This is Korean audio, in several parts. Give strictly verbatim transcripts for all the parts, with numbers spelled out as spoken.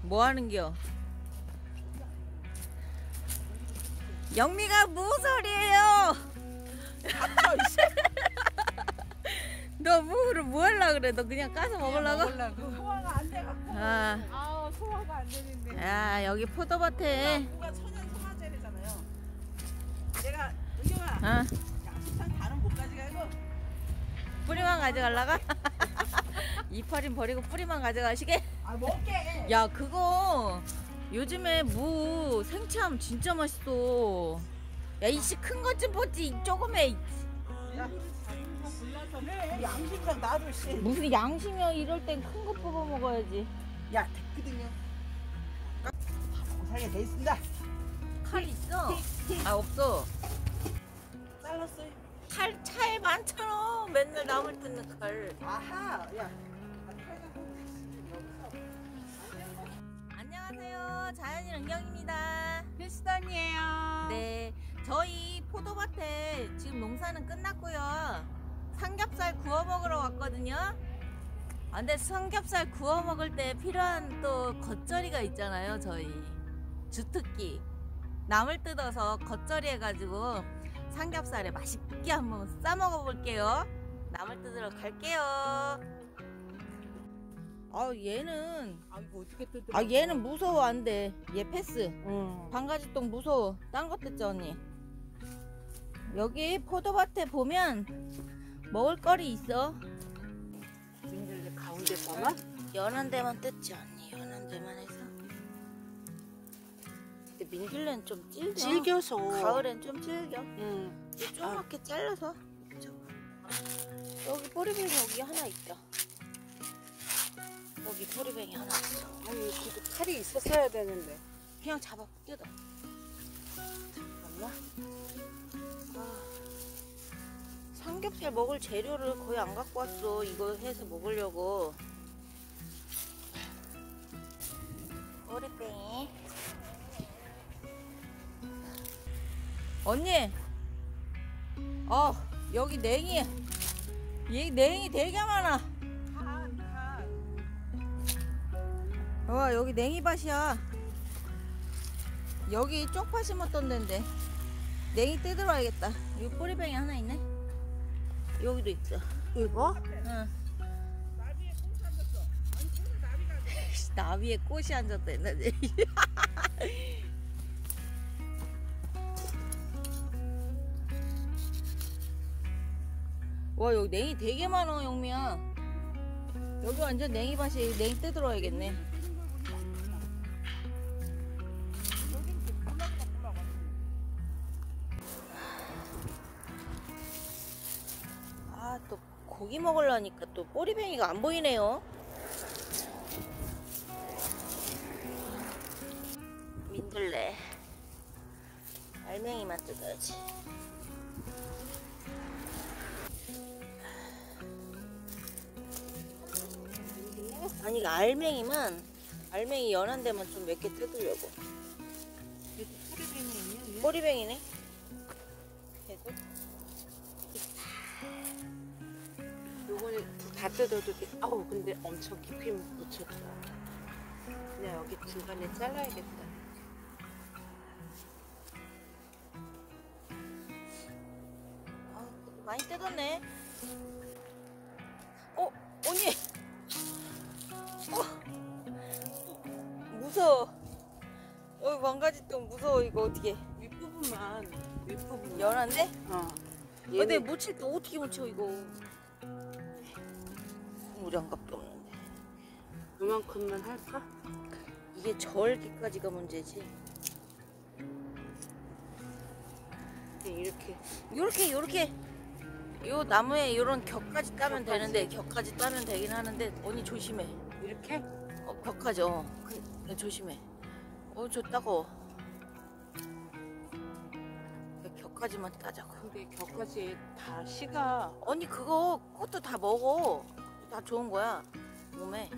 뭐 하는겨? 영미가 무슨 소리예요? 너 무를 뭐 하려고 그래? 너 그냥 까서 먹으려고? 먹으려고. 소화가 안 돼갖고. 아, 아, 소화가 안 되는데. 야 여기 포도밭에. 무가 천연 소화제래잖아요. 내가 의경아, 어, 양식장 다는 못 가져가고 뿌리만 가져갈라가? 이파린 버리고 뿌리만 가져가시게? 아 먹게. 야 그거 요즘에 무 생참 진짜 맛있어. 야 이씨 큰 것 좀 보지 조금에. 야, 왜 양식장 놔둬 씨. 무슨 양심이야. 이럴 땐 큰 거 뽑아 먹어야지. 야 됐거든요. 살게 돼 있습니다. 칼 있어? 아 없어. 잘랐어요. 칼 차에 많잖아. 맨날 나물 뜯는 칼. 아하, 야. 안녕하세요. 자연인 은경입니다. 필수단이에요. 네, 저희 포도밭에 지금 농사는 끝났고요. 삼겹살 구워 먹으러 왔거든요. 아, 근데 삼겹살 구워 먹을 때 필요한 또 겉절이가 있잖아요. 저희 주특기 나물 뜯어서 겉절이 해가지고 삼겹살에 맛있게 한번 싸 먹어볼게요. 나물 뜯으러 갈게요. 아 얘는 아 이거 어떻게 뜯어? 아 얘는 무서워. 안돼. 얘 패스. 응. 방가지똥 무서워. 딴 것 뜯자 언니. 여기 포도밭에 보면 먹을 거리 있어. 민들레 가운데 봐봐. 연한 데만 뜯지 언니. 연한 데만 해서. 근데 민들레는 좀 질겨. 질겨서. 가을엔 좀 질겨. 응. 이 조그맣게 잘라서. 저거. 여기 보리뱅이 여기 하나 있다. 여기 보리뱅이 하나 있어. 아니 그래도 칼이 있었어야 되는데. 그냥 잡아 뜯어. 잠깐만. 아, 삼겹살 먹을 재료를 거의 안 갖고 왔어. 이거 해서 먹으려고. 보리뱅이. 언니. 어 여기 냉이. 이 냉이 되게 많아. 와 여기 냉이밭이야. 여기 쪽파 심었던 데인데 냉이 뜯으러 와야겠다. 여기 뿌리뱅이 하나 있네. 여기도 있어. 이거? 응. 나비에 꽃이 앉았다 했는데. 와 여기 냉이 되게 많아 영미야. 여기 완전 냉이밭이. 냉이 뜯으러 와야겠네. 아, 또 고기 먹으려니까 또 꼬리뱅이가 안 보이네요. 민들레. 알맹이만 뜯어야지. 아니 알맹이만. 알맹이 연한 데만 좀 몇 개 뜯으려고. 꼬리뱅이 있냐? 꼬리뱅이네. 계속. 요거는 다 뜯어도 돼. 아우 근데 엄청 깊이 묻혔다. 그냥 여기 중간에 잘라야겠다. 아, 많이 뜯었네. 어, 언니. 어, 무서워. 여기 망가지똥 무서워. 이거 어떻게? 윗부분만 윗부분. 연한데? 어. 근데 묻힐 때 어떻게 묻혀 이거? 무장갑도 없는데. 요만큼만 할까? 이게 저을기까지가 문제지. 이렇게 요렇게 요렇게 요 나무에 요런 격까지 따면 되는데, 격까지 따면 되긴 하는데 언니 조심해. 이렇게? 어, 격까지. 어 그, 조심해. 어 저 따가워. 격까지만 따자고. 근데 격까지 다 씨가. 언니 그거 꽃도 다 먹어. 다 좋은 거야 몸에.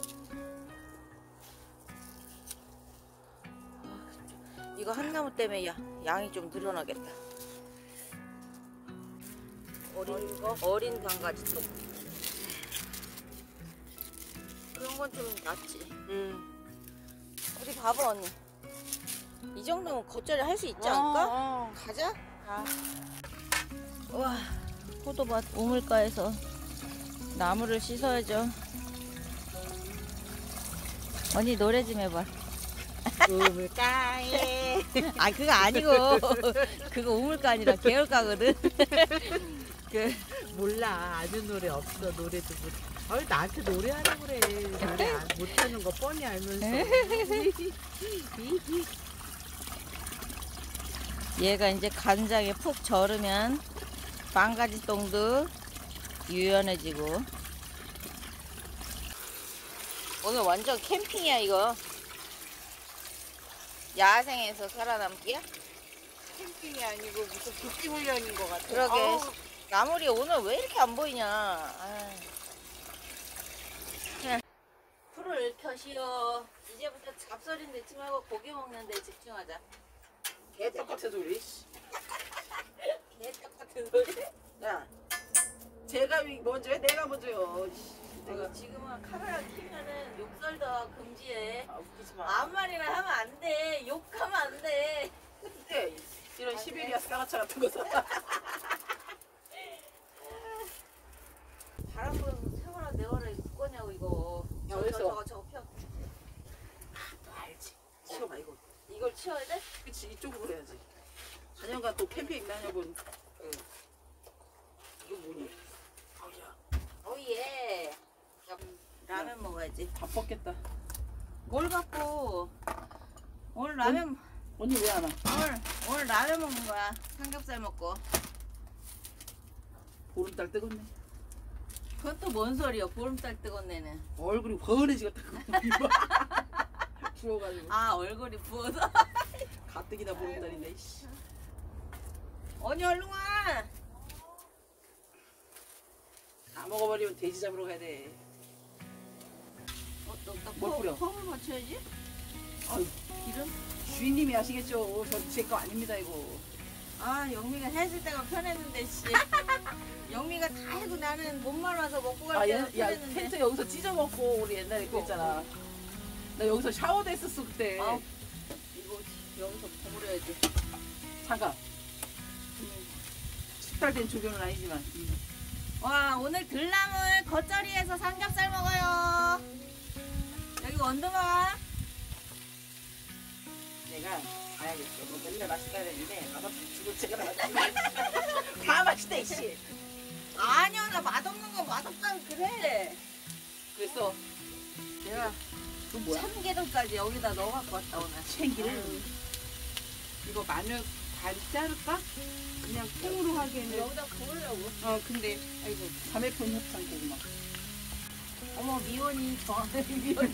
아, 이거 한 나무 때문에 야, 양이 좀 늘어나겠다. 어린 거? 어린 방가지 또. 그런 건 좀 낫지. 응. 어디 봐봐 언니. 이 정도면 겉절이 할 수 있지 않을까? 어, 어. 가자. 가. 와, 포도밭 우물가에서 나무를 씻어야죠. 언니 노래 좀 해봐. 우물가에. 아 그거 아니고 그거 우물가 아니라 개울가거든. 그 몰라. 아는 노래 없어. 노래도 못. 아, 나한테 노래하라고 그래. 노래 안- 못하는 거 뻔히 알면서. 얘가 이제 간장에 푹 절으면 망가지 똥도 유연해지고. 오늘 완전 캠핑이야 이거. 야생에서 살아남기야? 캠핑이 아니고 무슨 국기 훈련인 것 같아. 그러게. 어우, 나물이 오늘 왜 이렇게 안 보이냐. 아이. 그냥 불을 켜시오. 이제부터 잡소리 내지 말고 고기 먹는 데 집중하자. 개 똑같은 소리. 개 똑같은 소리. 야, 제가 먼저 해? 내가 먼저요. 내가 지금은 카메라 키면은 욕설도 금지해. 아, 웃기지 마. 아무 말이나 하면 안 돼. 욕하면 안 돼. 그때 이런 시베리아 쌍화차 같은 거 사. 바람 불어서 세워라 내워라 이거 거냐고 이거. 야, 저거 어디서? 저거 저거 펴. 너 알지? 치워봐 이거. 이걸 치워야 돼? 그치, 이쪽으로 해야지. 자녀가 또 캠핑 다녀본. 응. 이거 뭐니? 아우야, 오예. 야, 라면 먹어야지. 다 뻗겠다. 뭘 갖고 오늘 라면 언니 왜 안 와? 오늘 오늘 라면 먹는 거야. 삼겹살 먹고. 보름달 뜨겁네. 그건 또 뭔 소리야? 보름달 뜨겁네는. 얼굴이 훤해지겠다. 부어가지고. 아 얼굴이 부어서. 가뜩이나 보름달인데. 씨. 언니 얼른 와. 다 먹어버리면 돼지 잡으러 가야 돼. 어, 너, 너 뭘 뿌려? 펌을 맞춰야지. 아유, 기름? 주인님이 아시겠죠? 저 제 거 아닙니다 이거. 아 영미가 해줄 때가 편했는데 씨. 영미가 다 해도 나는 몸만 와서 먹고 갈 아, 때가 얘, 야, 편했는데. 텐트 여기서 찢어 먹고 우리 옛날에 그랬잖아. 나 여기서 샤워도 했었어 그때. 아, 이거 여기서 버무려야지. 잠깐. 숙달 된 조교는 아니지만. 와 오늘 들나물 겉절이에서 삼겹살 먹어요. 여기 원두마. 내가 가야겠어. 뭐 맨날 맛있게 하는데 맛없어 죽을 제가 맛있어. 다 맛있다 이씨. 아니야 나 맛없는 거 맛없다고 그래. 그래서 내가 그 뭐야? 참기름까지 여기다 넣어갖고 왔다 오늘. 참기름. 이거 마늘 반 자를까? 그냥 통으로 하기에는. 여기다 구우려고. 어 근데 아이고 자매폰 협찬 고구마. 어머 미원이 저한테 미원이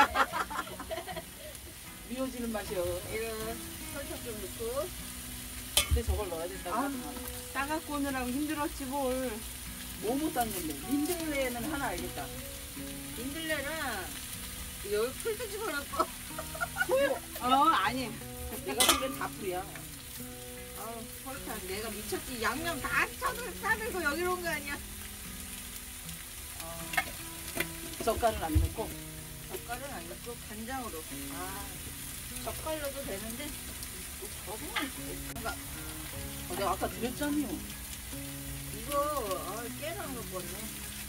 미워지는 맛이요. 이거 설탕 좀 넣고. 근데 저걸 넣어야 된다고 아, 하더만. 따갖고 오느라고 힘들었지 뭘. 뭐못 딴 건데. 민들레는 하나 알겠다. 민들레랑 여기 풀도 집어넣고. 어 아니. 내가 보기엔 다 풀이야. 아우 설탕 내가 미쳤지. 양념 다 쳐들 싸들고 여기로 온 거 아니야. 젓갈은 안 넣고. 젓갈은 안 넣고 간장으로. 아 젓갈로도 되는데 뭔가 어, 내가 아까 드렸잖아요. 이거 아, 깨랑 넣었네.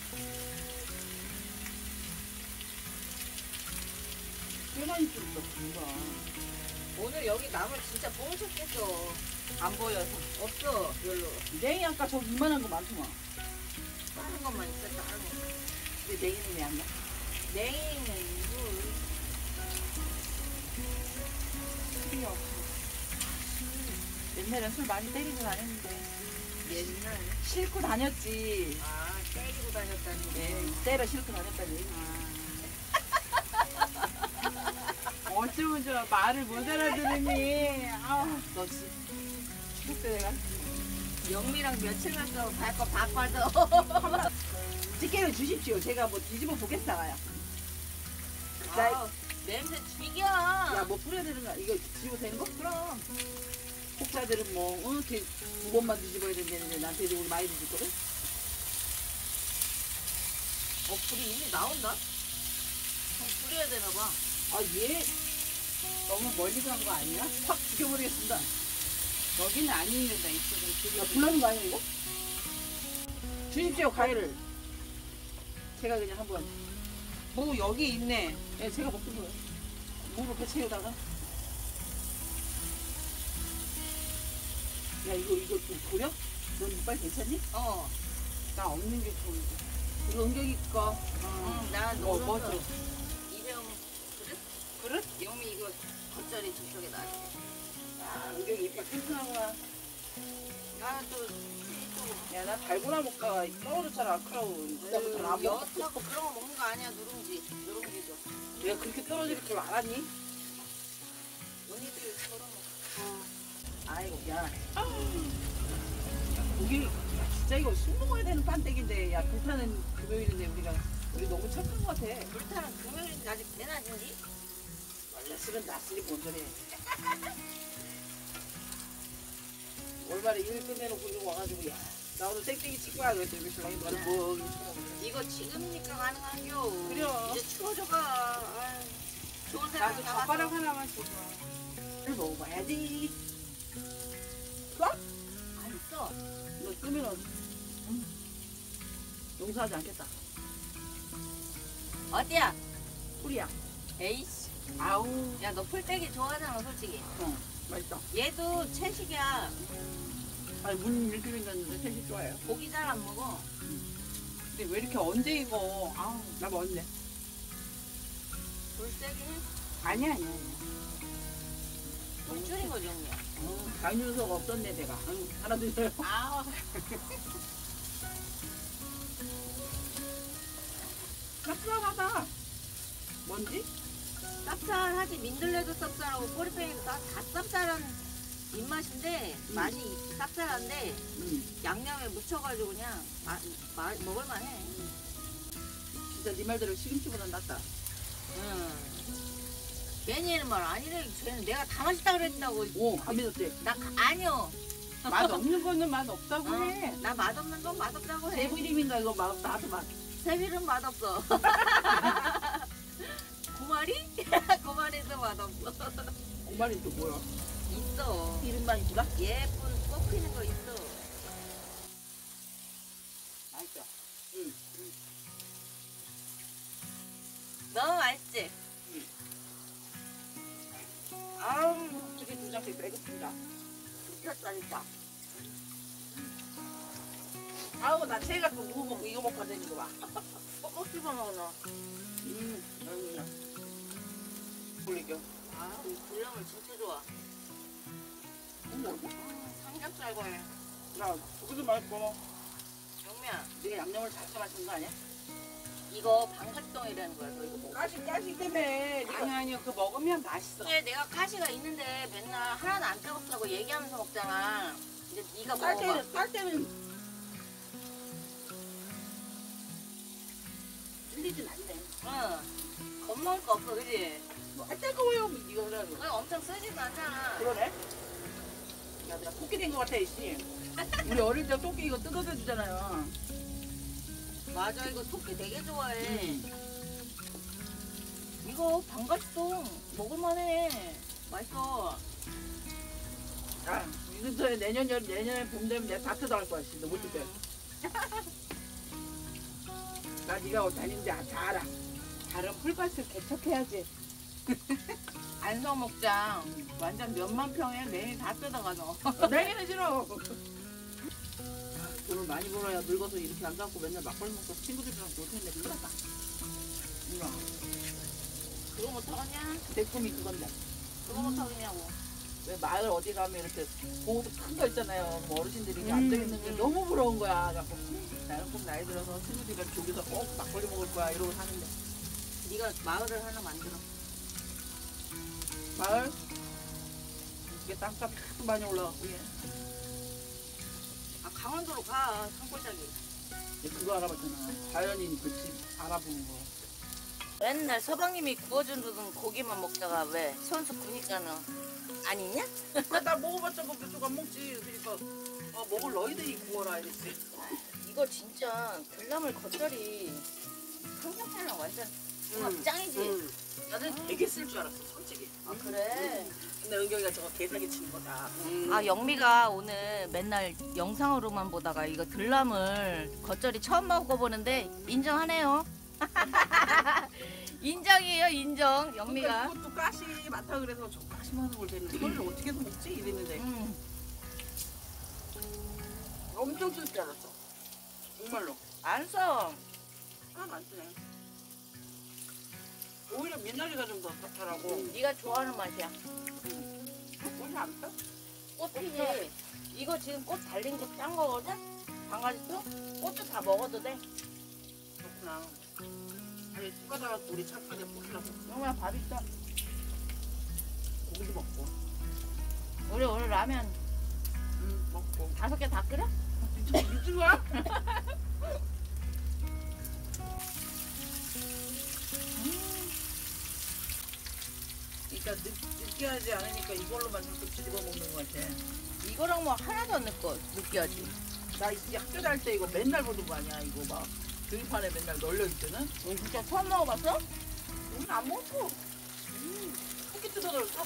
꽤 많이 줬어. 뭔가. 오늘 여기 나물 진짜 뽕쳤겠어. 안 보여서. 없어 별로. 냉이 아까 저기 이만한 거 많더만. 다른 것만 있어 다른 거. 근데 냉이는 왜 안 나? 냉이는 뭐 술이 없어. 옛날엔 술 많이 때리고 다녔는데. 옛날 싣고 다녔지. 아 때리고 다녔다는 게. 네, 때려 싣고 다녔다는 얘기. 어쩌면 저 말을 못 알아들으니. 아우. 너 지. 추석 때 내가 영미랑 며칠만 더 갈 거 바빠서. 집게를 주십시오. 제가 뭐 뒤집어 보겠어요. 아, 냄새 죽여. 야, 뭐 뿌려야 되는 거야? 이거 뒤집어 되는 거? 그럼. 혹자들은 뭐, 어, 이렇게 두 번만 뒤집어야 된다는데 나한테 이제 우리 많이 뒤집거든? 어 불이 이미 나온다. 어, 뿌려야 되나 봐. 아, 얘, 너무 멀리 간 거 아니야? 확 죽여버리겠습니다. 여기는 안 있는다 이쪽은. 야, 불나는 거 아니야 이거? 주십시오 과일을. 제가 그냥 한번. 뭐 여기 있네. 예, 제가 먹던 거예요. 무로 배채에다가. 야 이거 이거 좀 버려? 넌 이빨 괜찮니? 어. 나 없는 게 좋은데. 이거 은경이 거. 응, 나 뭐 노란 뭐죠? 거. 이름 그릇? 그릇? 영미 이거 겉절이 저쪽에 놔. 야 은경이 이빨 튼튼하구나. 나는 또 또 야 나 달고나 먹다가 떨어졌잖아 크라운. 그다음부터 안 먹어. 엿하고 그런 거 먹는 거 아니야 누룽지. 누룽지죠. 내가 그렇게 떨어질 줄 알았니? 언니들이 저런 거. 아이고 야. 고기 야, 진짜 이거 술 먹어야 되는 판때기인데 야 불타는 금요일인데 우리가 우리 너무 착한 것 같아. 불타는 금요일인데 아직 대낮인지? 원래 술은 낮술이 뭔 소리야. 월말에 일 끝내놓고 이거 와가지고 야 나 오늘 땡땡이 칠 거야 그랬더니 우리 신랑이 너는 뭐 이거 쳐먹어. 이거 지금이니까 가능한겨. 그래요. 이제 추워져가. 아유, 좋은 생각 나도 나왔어. 젓가락 하나만 줘봐. 술 먹어봐야지. 안 써. 이거 끄면은 음, 용서하지 않겠다. 어디야? 꿀이야. 에이씨. 아우. 야, 너 풀떼기 좋아하잖아, 솔직히. 어 맛있다. 얘도 채식이야. 아니 문 이렇게 생겼는데 셋이 좋아해요. 고기 잘 안 먹어. 근데 왜 이렇게 언제 이거? 아우 나 먹었네. 불떼기 해? 아니야 아니야. 아니야. 좀 줄인 거지, 언니야. 어, 강윤서가 없었네 내가. 응, 하나 드세요. 아, 쌉쌀하다. 뭔지? 쌉쌀하지. 민들레도 쌉쌀하고 꼬리팽이도 다, 다 쌉쌀한 입맛인데 음. 맛이 쌉쌀한데 응. 양념에 묻혀가지고 그냥 마, 마, 먹을만해. 진짜 네 말대로 시금치보다 낫다. 응. 괜히 얘는 말 아니래. 쟤는 내가 다 맛있다 그랬다고. 오, 안 믿었지? 나 가- 아니요. 맛 없는 거는 맛 없다고 어, 해. 나 맛없는 건 맛없다고 해. 세부 이름인가 이거 맛 나도 맛. 세빌은 맛없어. 구마리? 구마리도 맛없어. 엄마는 또 뭐야? 있어. 이름만 있구나? 예쁜 뽑히는 거 있어. 맛있어. 응. 너무 맛있지? 아우, 두개 두 장씩 빼겠습니다. 미쳤다니까. 아우, 나 체가 또 뭐 먹고 이거 먹고 다니는 거 봐. 꼭꼭 씹어 먹어 너. 음, 아유, 올리겨. 아, 이 불량을 진짜 좋아. 어머, 음, 삼겹살과 해. 야, 그것도 맛있고. 영미야, 네가 양념을 잘 쳐맞춘 거 아니야? 이거 방갓동이라는 거야. 너 이거 먹어. 까시, 까시 때문에. 네가 아니 아니요 그거 먹으면 맛있어. 근데 내가 가시가 있는데 맨날 하나도 안 뜨겁다고 얘기하면서 먹잖아. 이제 네가 쌀 먹어봐. 때는, 쌀 때는 틀리진 않네. 응. 겁먹을 거 없어, 그지? 뭐, 아, 뜨거워요. 네가 그래가지고. 그거 엄청 쓰지도 않잖아. 그러네. 야, 내가 토끼 된 거 같아, 이씨. 우리 어릴 때 토끼 이거 뜯어서 주잖아요. 맞아, 이거 토끼 되게 좋아해. 이거 방갓동 먹을만해. 맛있어. 아, 이 근처에 내년 여 내년에 봄 되면 내가 다 뜯어갈 거야, 씨. 너못 뜯어. 나 네가 다니는지 아- 다 알아. 다른 풀밭을 개척해야지. 안성목장 완전 몇만 평에 매일 다 뜯어가 너. 내기는 싫어. 아, 돈을 많이 벌어야 늙어서 이렇게 안 갖고 맨날 막걸리 먹고 친구들이랑 놀 텐데 큰일 났다. 누나, 그거 못하겠냐? 내 꿈이 그건데. 그거 못하겠냐고. 왜 마을 어디 가면 이렇게 봉도 큰 거 있잖아요. 뭐 어르신들이 이렇게 음, 앉아있는 게 음. 너무 부러운 거야. 그래서 나는 꼭 나이 들어서 친구들이랑 조기서 꼭 막걸리 먹을 거야. 이러고 사는데. 네가 마을을 하나 만들어. 마을? 이게 땅값이 하도 많이 올라갔고, 얘. 아, 강원도로 가, 산골짜기. 얘 그거 알아봤잖아. 자연인 그 집 알아보는 거. 맨날 서방님이 구워주는 고기만 먹다가 왜 선수 구니까는 아니냐? 아, 나 먹어봤자 뭐 그쪽 안 먹지. 그러니까 어, 먹을 너희들이 구워라 이랬지. 이거 진짜 들나물 겉절이 삼겹살랑 완전 궁합 짱이지? 응. 나는 되게 쓸 줄 알았어, 솔직히. 아 그래? 근데 은경이가 저거 개사기 치는 거다. 아 영미가 오늘 맨날 영상으로만 보다가 이거 들나물 겉절이 처음 먹어보는데 인정하네요. 인정이에요 인정 영미가. 그러니까 그것도 가시 많다 그래서 저 가시 많은 걸 대는 이걸 어떻게 해서 먹지 이랬는데 음. 엄청 쓸 줄 알았어. 정말로. 안 써. 하나도 안 쓰네. 오히려 미나리가 좀 더 좋더라고. 네가 좋아하는 맛이야. 꽃이 안 써? 꽃이지. 이거 지금 꽃 달린 거 짠 거거든? 방아지도? 꽃도 다 먹어도 돼. 그렇구나. 아니 숟가락 우리 창판에 뿌리라고. 영미야 밥 있어. 고기도 먹고. 우리 오늘 라면 응 먹고. 다섯 개 다 끓여? 진짜 미친 거야? 그러니까 느, 느끼하지 않으니까 이걸로만 자꾸 집어 먹는 거 같아. 이거랑 뭐 하나도 안 넣고 느끼하지. 나 이 학교 다닐 때 이거 맨날 보는 거 아니야? 이거 막 교육판에 맨날 널려 있거든. 너 진짜 처음 먹어봤어? 우린 안 먹고. 음, 고기 뜯어들었어.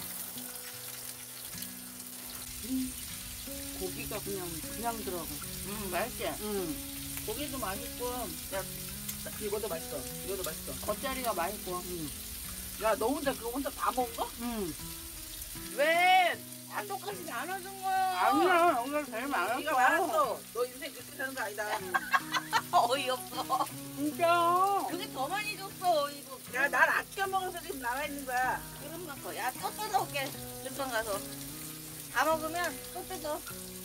음, 고기가 그냥 그냥 들어가. 응 맛있지? 응. 고기도 맛있고 야, 나 이거도 맛있어. 이거도 맛있어. 겉절이가 맛있고. 응. 야, 너 혼자 그거 혼자 다 먹은 거? 응. 왜? 다 똑같이 나눠준 거야. 아니야, 오늘 제일 많았어. 네가 많았어. 너 인생 그렇게 사는 거 아니다. 어이없어. 진짜. 그게 더 많이 줬어. 이거. 야, 난 아껴 먹어서 지금 나와 있는 거야. 그럼 먹고. 야, 또 뜯어올게. 들방 가서. 다 먹으면 또 뜯어.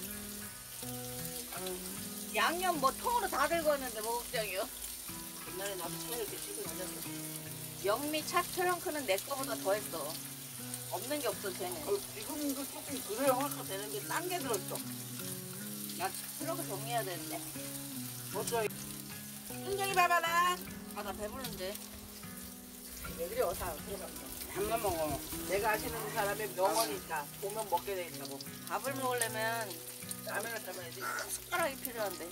양념 뭐 통으로 다 들고 왔는데 뭐 걱정이요. 옛날에 나도 차에 이렇게 씻고 다녔어. 영미 차 트렁크는 내 거보다 더 했어. 없는 게 없어, 쟤는. 어, 지금도 조금 그래야 화가 되는데 딴 게 들었어. 야, 차 트렁크 정리해야 되는데. 먼저 은정이 봐봐라. 아, 나 배부른데. 왜 그래 어사 들어갔어. 밥만 먹어. 내가 아시는 사람의 명언이 있다. 보면 먹게 돼 있다고. 밥을 먹으려면 라면을 삶아야지. 숟가락이 필요한데.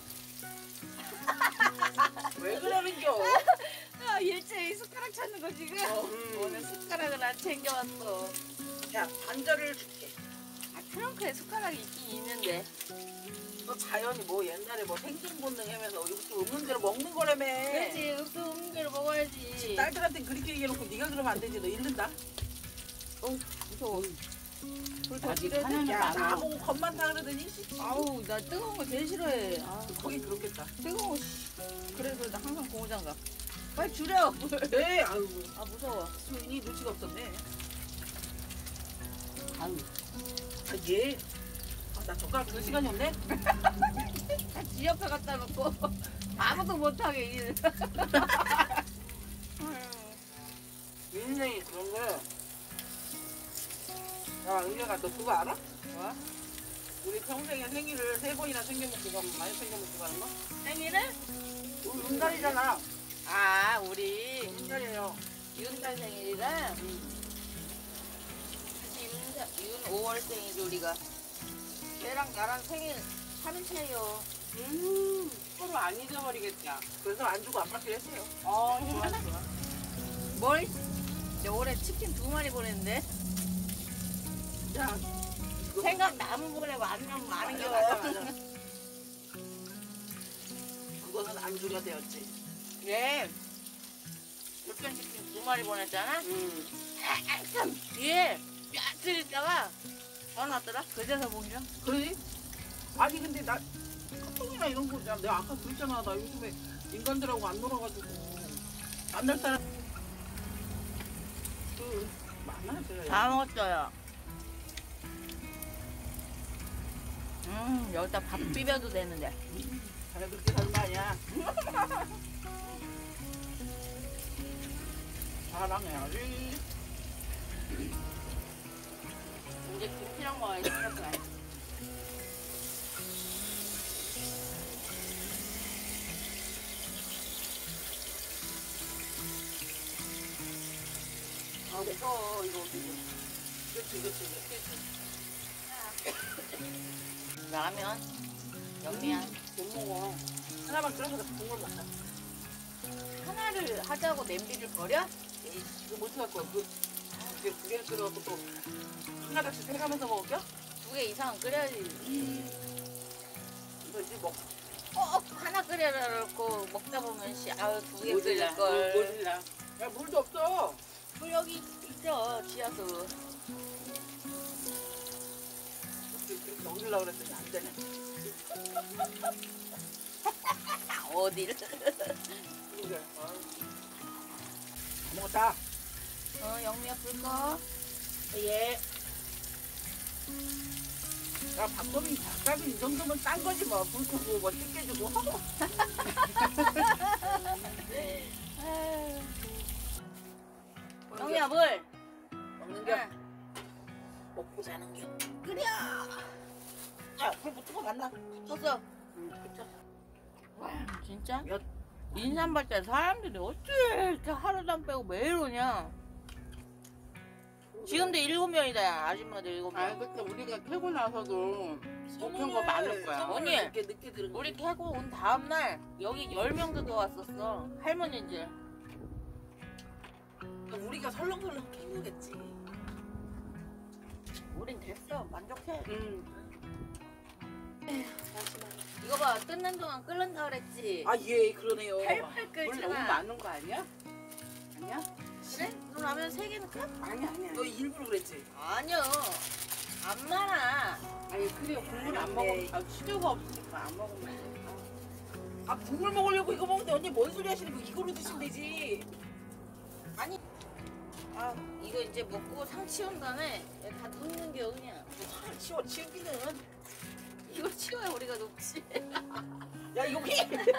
왜 그러는겨? 아, 일제히 숟가락 찾는 거 지금? 음. 오늘 숟가락을 안 챙겨왔어. 야 반절을 줄게. 아, 트렁크에 숟가락이 있긴 있는데. 너 자연이 뭐 옛날에 뭐 생존 본능 하면서 이것도 없는 대로 먹는 거라며. 그렇지, 읍도 없는 걸 먹어야지. 딸들한테 그렇게 얘기해놓고 네가 그러면 안 되지. 너 잃는다. 어, 무서워. 불더 아직 찌려야 하나는 돼? 야 많아. 나보고 겁 많다 그러더니 씨. 아우, 나 뜨거운 거 제일 싫어해. 아, 거긴 그렇겠다. 뜨거운 거, 씨. 그래서 나 항상 고무장갑. 빨리 줄여. 네 아유 아, 무서워. 수인이 눈치가 없었네. 아유, 아 얘. 아, 나 젓가락 들 시간이 없네. 아, 지 옆에 갖다 놓고 아무도 못하게 일. 민생이 그런 거. 야 은경아 너 그거 알아? 뭐? 우리 평생에 생일을 세 번이나 챙겨 먹고 가면 많이 챙겨 먹고 가는 거? 생일을? 우리 윤달이잖아. 아, 우리 윤달이에요. 윤달 생일이라. 그치, 윤, 윤 오월생이지 우리가. 얘랑 나랑 생일 삼 일 차이요. 음. 서로 안 잊어버리겠다. 그래서 안 주고 안 받기로 했어요. 어, 좋아 좋아. 뭘? 이제 올해 치킨 두 마리 보냈는데 야. 이거 생각 나면 보내고 안 나면 많은 게 맞아, 많아. 맞아. 그거는 안주가 되었지. 예. 육전 치킨 두 마리 보냈잖아. 음. 참 뒤에 뼈들 있다가 전화 왔더라. 그제서 본겨. 그러지? 아니 근데 나 카톡이나 이런 거 있잖아. 내가 아까 그랬잖아. 나 요즘에 인간들하고 안 놀아가지고 만날 사람 그 많아 제가. 다 먹었어요. 음, 여기다 밥 비벼도 되는데. 자네 그렇게 사는 거 아니야. 사랑해야지. 이제 김치랑 먹어야 생각나. 아, 무서워, 이거. 그치 그치 그치. 라면, 영미야. 못 먹어. 하나만 끓여서 국물 먹자. 하나를 하자고 냄비를 버려? 에이, 지금 못 찾았어. 그 이게 두 개를 끓여갖고 또 한 가닥씩 해가면서 먹을게요? 두 개 이상 끓여야지. 이거 이제 먹. 꼭 하나 끓여놓고 먹다 보면 씨, 아유 두 개 모질라. 끓일 걸. 모질라. 야 물도 없어. 물 여기 있죠, 지하수. 그렇게 먹으려고 그랬더니 안 되네. 어디를? 그러게. 아. 먹었다. 어, 영미야 불 꺼. 예. 야, 밥값이, 밥값이 이 정도면 딴 거지 뭐. 불 끄고 뭐 뜯겨주고. 영미야 물. 먹는 게 응. 먹고 자는 게. 끓여. 야, 불 붙은 거 맞나? 떴어. 응, 그쵸. 와, 진짜? 몇, 인삼발달 사람들이 어째 이렇게 하루도 안 빼고 매일 오냐? 지금도 일곱 명이다, 아줌마들 일곱 명. 아 그때 우리가 캐고 나서도 못한 거 많을 거야. 언니. 이렇게 늦게 들은 거. 우리 캐고 온 다음날 여기 열 명도 더 왔었어. 할머니들. 우리가 설렁설렁 캔 거겠지. 우린 됐어. 만족해. 응. 이거 봐. 뜯는 동안 끓는다 그랬지? 아, 예, 그러네요. 팔팔 물 너무 끓잖아. 많은 거 아니야? 아니야? 그래? 그럼 라면 세 개 넣을까? 아니야 아니야. 너 일부러 그랬지? 아니요. 안 많아. 아니 그래 국물 안 먹으면 아, 치료가 없으니까 안 먹으면 돼. 아, 국물 먹으려고 이거 먹는데 언니 뭔 소리 하시는 거 이거로 드시면 되지. 아니. 아, 이거 이제 먹고 상 치운 다음에 다 눕는 게 그냥. 아, 치워, 치우기는. 이거 치워야 우리가 녹지. 야, 여기!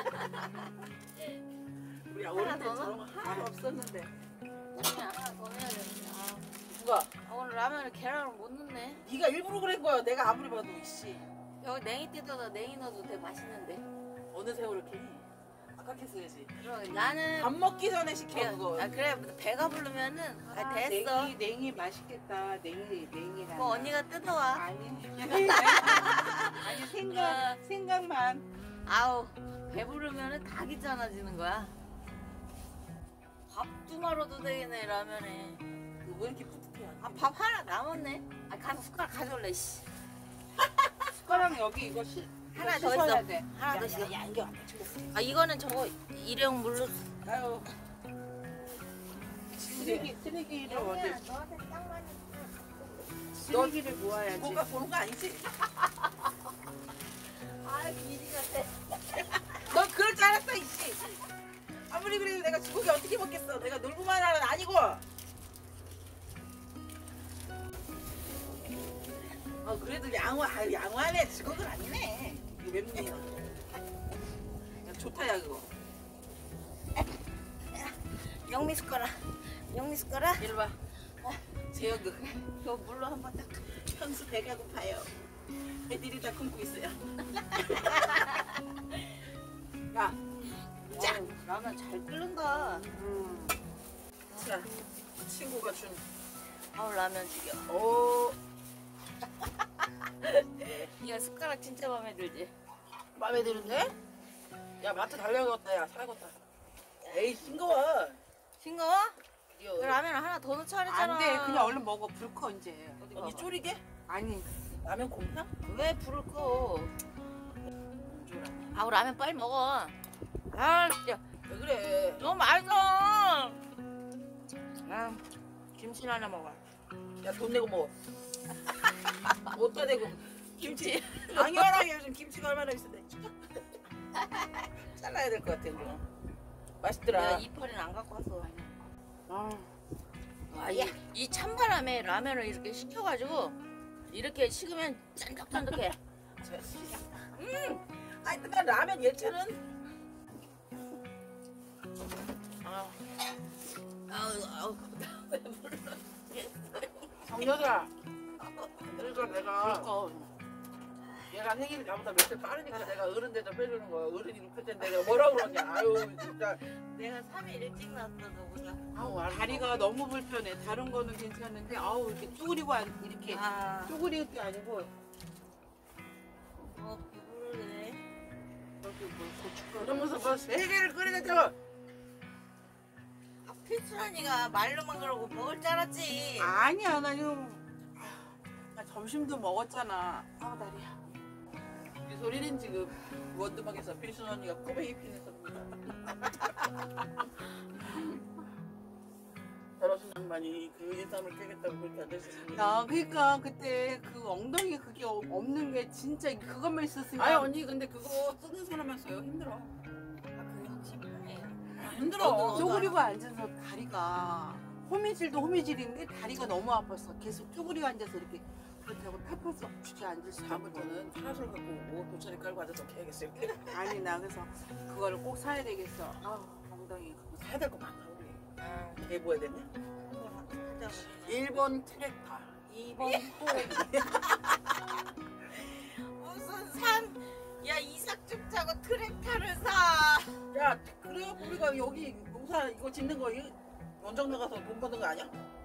우리 하나 어릴 때 더 저런 거 하나도 없었는데. 그냥 하나 더 해야 되는데. 아, 누가? 아, 오늘 라면을 계란을 못 넣네. 네가 일부러 그런 거야. 내가 아무리 봐도 이씨. 여기 냉이 뜯어다 냉이 넣어도 되게 맛있는데. 어느 세월을 캐니? 아까 캤어야지. 그럼 나는 밥 먹기 전에 시켜 배, 그거. 아 그래 배가 부르면은 아, 됐어. 냉이 냉이 맛있겠다. 냉이 냉이랑. 뭐 언니가 뜯어와. 아니. 아니 생각 어. 생각만. 아우 배부르면은 다 귀찮아지는 거야. 밥 두 마로도 되겠네 라면에. 이거 왜 이렇게 뿌듯해? 아 밥 하나 남았네. 아 가서 숟가락 가져올래 씨. 숟가락 여기 이거 시, 하나 이거 더 씻어야 있어. 돼. 하나 더 있어. 야, 야, 안경 안 맞추겠어. 아 이거는 저거 일회용 물로. 아유. 쓰레기 쓰레기를 어디 너한테 딱 맞는. 쓰레기를 모아야지. 뭔가 보는 거 아니지? 아 길이 같아. 넌 그럴 줄 알았어, 이씨. 아무리 그래도 내가 주고기 어떻게 먹겠어. 내가 놀고만 하는 아니고. 어, 그래도 양호, 아유, 양호하네. 주걱은 아니네. 이거 맵네요. 야, 좋다, 야, 그거. 영미 숟가락. 영미 숟가락. 이리 봐. 제여그. 저 물로 한번 딱. 현수 배가 고파요. 애들이 다 굶고 있어요. 야, 자. 어우, 라면 잘 끓는다. 음. 자, 친구가 준. 아우 라면 죽여. 오, 이거 숟가락 진짜 마음에 들지? 마음에 드는데? 야, 마트 달려갔다, 야, 사야겠다. 에이, 싱거워. 싱거워? 그 라면 하나 더 넣자 그랬잖아. 안 돼. 그냥 얼른 먹어. 불 꺼 이제. 어디 언니 봐봐. 쪼리게? 아니. 라면 곰탕? 왜 불을 꺼? 쪼라. 아우 라면 빨리 먹어. 아 진짜 왜 그래? 너무 맛있어. 아 김치 하나 먹어. 야, 돈 내고 먹어. 어디다 대고. 김치. 당연하게 요즘 김치가 얼마나 비싼데. 잘라야 될 것 같아, 이거. 맛있더라. 내가 이파리는 안 갖고 왔어. 아. 아, 이, 이 찬바람에 라면을 이렇게 식혀가지고 이렇게 식으면 짠득짠득해. 음! 아니, 근데 라면 예체는? 아, 아우 아우 정여자. 그러니까 내가 얘가 생일이 나보다 며칠 빠르니까 내가 어른 대접 빼주는 거야. 어른이 높을 땐 내가 뭐라고 그러냐. 아유, 진짜. 내가 삼 일 일찍 났어 너보다. 아우 다리가 너무 불편해. 다른 거는 괜찮은데 아우 이렇게 쭈그리고 안- 이렇게 아, 쭈그리는 게 아니고 어 배부르네. 여기 뭐 고춧가루. 그러면서 뭐 세 개를 끓이겠다고. 필순언니가 말로만 그러고 먹을 줄 알았지. 아니야 나 이거 나 점심도 먹었잖아. 아 다리야. 이 소리는 지금 원두막에서 필순 언니가 꼬맹이 피는 소리입니다. 저러신 양반이 그 인삼을 깨겠다고 그렇게 안 됐었으니. 나 그러니까 그때 그 엉덩이 그게 어- 없는 게 진짜 그것만 있었으면. 아니 언니 근데 그거 쓰는 사람만 써요. 힘들어. 아, 그게 확실히 편해요. 아, 힘들어. 쪼그리고 앉아서 다리가 호미질도 호미질인데 다리가 너무 아팠어. 계속 쪼그리고 앉아서 이렇게 그렇다고 탈팔수 주지 앉을 수 없고. 다음부터는 파라솔 갖고 오고 도차리 깔고 앉아서 깨야겠어요. 이렇게. 아니 나 그래서 그거를 꼭 사야 되겠어. 아 엉덩이. 사야 될 거 많아 우리. 아, 개 뭐야 됐냐? 하자. 일 번 트랙터, 이 번 호흡. 무슨 산, 야 이삭죽 차고 트랙터를 사. 야 그래야 우리가 여기 농사 이거 짓는 거 이- 원정 나가서 돈 버는 거 아니야?